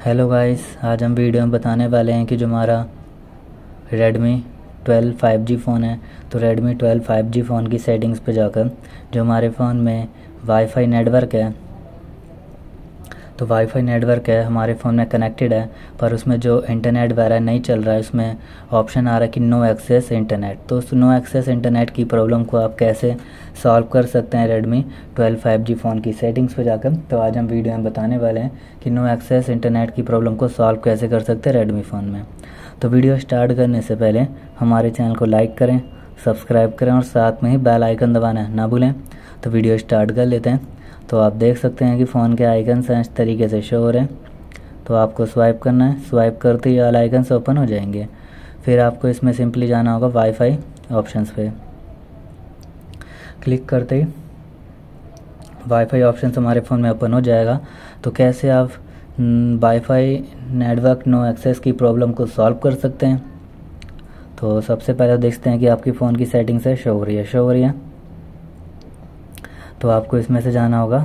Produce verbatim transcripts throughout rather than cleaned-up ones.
Hello guys, आज हम video में बताने वाले हैं कि जो हमारा Redmi twelve five G phone है, तो Redmi twelve five G phone की सेटिंग्स पे जाकर जो हमारे फ़ोन में वाईफाई नेटवर्क है, तो वाईफाई नेटवर्क है हमारे फ़ोन में कनेक्टेड है, पर उसमें जो इंटरनेट वगैरह नहीं चल रहा है, उसमें ऑप्शन आ रहा है कि नो एक्सेस इंटरनेट। तो उस नो एक्सेस इंटरनेट की प्रॉब्लम को आप कैसे सॉल्व कर सकते हैं Redmi twelve five G phone की सेटिंग्स पे जाकर। तो आज हम वीडियो में बताने वाले हैं कि नो एक्सेस इंटरनेट की प्रॉब्लम को सॉल्व कैसे कर सकते हैं रेडमी फ़ोन में। तो वीडियो स्टार्ट करने से पहले हमारे चैनल को लाइक करें, सब्सक्राइब करें और साथ में ही बेल आइकन दबाना ना भूलें। तो वीडियो स्टार्ट कर लेते हैं। तो आप देख सकते हैं कि फ़ोन के आइकन्स हैं इस तरीके से शो हो रहे हैं। तो आपको स्वाइप करना है, स्वाइप करते ही ऑल आइकन्स ओपन हो जाएंगे। फिर आपको इसमें सिंपली जाना होगा वाईफाई ऑप्शंस पे। क्लिक करते ही वाईफाई ऑप्शंस हमारे फ़ोन में ओपन हो जाएगा। तो कैसे आप वाईफाई नेटवर्क नो एक्सेस की प्रॉब्लम को सॉल्व कर सकते हैं। तो सबसे पहले देखते हैं कि आपकी फ़ोन की सेटिंग्स है शो हो रही है शो हो रही है तो आपको इसमें से जाना होगा।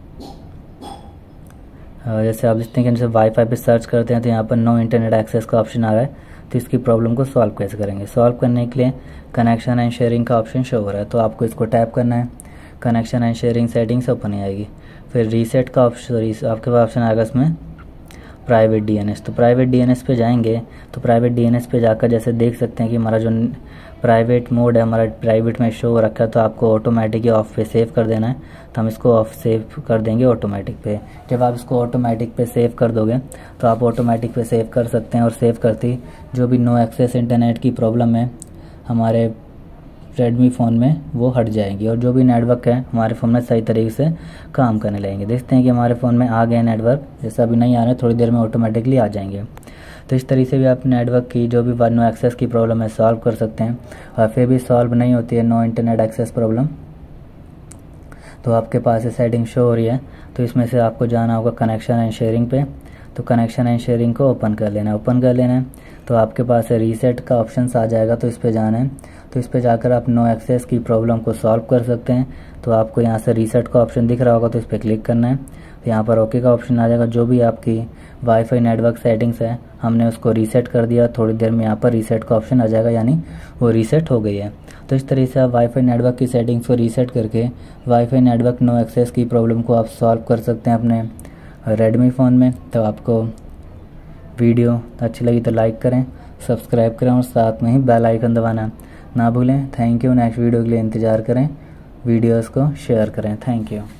जैसे आप देखते हैं कि जैसे वाईफाई पे सर्च करते हैं तो यहाँ पर नो इंटरनेट एक्सेस का ऑप्शन आ रहा है। तो इसकी प्रॉब्लम को सॉल्व कैसे करेंगे। सॉल्व करने के लिए कनेक्शन एंड शेयरिंग का ऑप्शन शो हो रहा है, तो आपको इसको टैप करना है। Connection and sharing settings open ही आएगी। फिर रीसेट का ऑप्शन, आपके पास ऑप्शन आएगा इसमें प्राइवेट डीएनएस। तो प्राइवेट डीएनएस पे जाएंगे तो प्राइवेट डीएनएस पे जाकर जैसे देख सकते हैं कि हमारा जो प्राइवेट मोड है हमारा प्राइवेट में शो हो रखा है, तो आपको ऑटोमेटिक ऑफ पे सेव कर देना है। तो हम इसको ऑफ सेव कर देंगे ऑटोमेटिक पे। जब आप इसको ऑटोमेटिक पे सेव कर दोगे तो आप ऑटोमेटिक पे सेव कर सकते हैं, और सेव करते ही जो भी नो एक्सेस इंटरनेट की प्रॉब्लम है हमारे रेडमी फ़ोन में वो हट जाएंगी, और जो भी नेटवर्क है हमारे फ़ोन में सही तरीके से काम करने लगेंगे। देखते हैं कि हमारे फ़ोन में आ गए नेटवर्क, जैसा अभी नहीं आ रहे थोड़ी देर में ऑटोमेटिकली आ जाएंगे। तो इस तरीके से भी आप नेटवर्क की जो भी नो एक्सेस की प्रॉब्लम है सॉल्व कर सकते हैं। और फिर भी सॉल्व नहीं होती है नो इंटरनेट एक्सेस प्रॉब्लम, तो आपके पास ये सेटिंग शो हो रही है। तो इसमें से आपको जाना होगा कनेक्शन एंड शेयरिंग पे। तो कनेक्शन एंड शेयरिंग को ओपन कर लेना है ओपन कर लेना है तो आपके पास रीसेट का ऑप्शन आ जाएगा। तो इस पर जाना है, तो इस पर जाकर आप नो एक्सेस की प्रॉब्लम को सॉल्व कर सकते हैं। तो आपको यहाँ से रीसेट का ऑप्शन दिख रहा होगा, तो इस पर क्लिक करना है। तो यहाँ पर ओके का ऑप्शन आ जाएगा। जो भी आपकी वाईफाई नेटवर्क सेटिंग्स है हमने उसको रीसेट कर दिया, थोड़ी देर में यहाँ पर रीसेट का ऑप्शन आ जाएगा, यानी वो रीसेट हो गई है। तो इस तरीके से आप वाईफाई नेटवर्क की सेटिंग्स को रीसेट करके वाईफाई नेटवर्क नो एक्सेस की प्रॉब्लम को आप सॉल्व कर सकते हैं अपने रेडमी फ़ोन में। तो आपको वीडियो अच्छी लगी तो लाइक करें, सब्सक्राइब करें और साथ में ही बेल आइकन दबाना ना भूलें। Thank you. नेक्स्ट वीडियो के लिए इंतज़ार करें, वीडियोस को शेयर करें। Thank you.